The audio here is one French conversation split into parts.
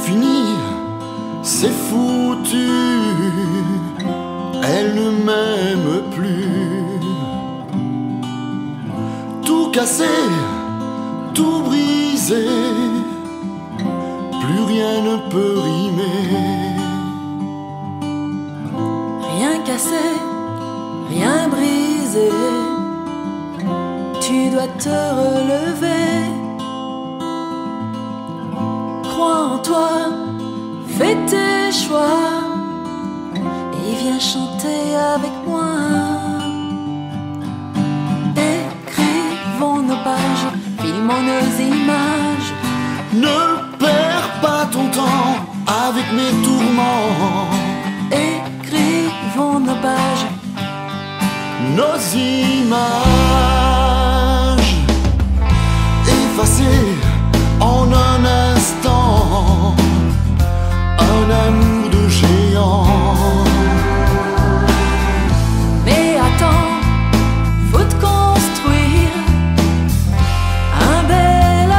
fini, c'est foutu. Elle ne m'aime plus. Tout cassé, tout brisé, plus rien ne peut rimer. Rien cassé, rien brisé, tu dois te relever. Crois en toi, fais tes choix et viens chanter avec moi. Écrivons nos pages, filmons nos images. Ne perds pas ton temps avec mes tourments. Écrivons nos pages, Nos images effacées en un instant, un amour de géant. mais attends, faut te construire un bel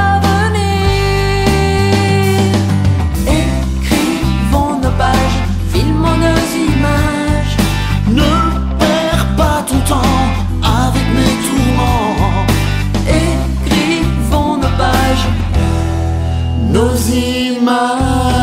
avenir. Écrivons nos pages, filmons nos images. Ne perds pas ton temps avec mes tourments. Écrivons nos pages, Nos images.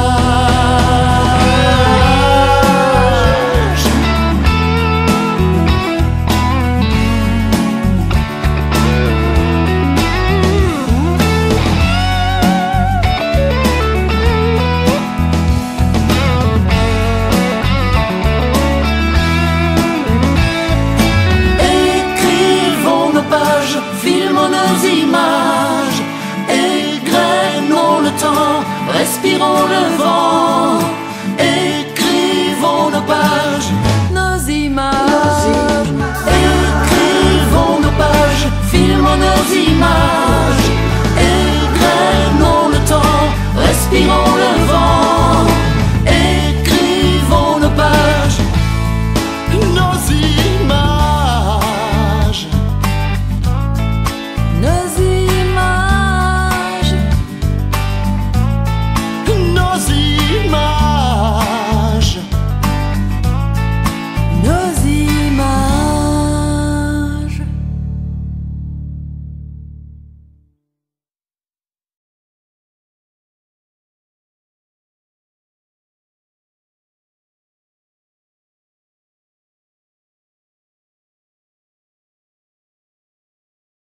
écrivons nos pages, filmons nos images. Égrenons le temps, respirons le vent. Écrivons nos pages, nos images.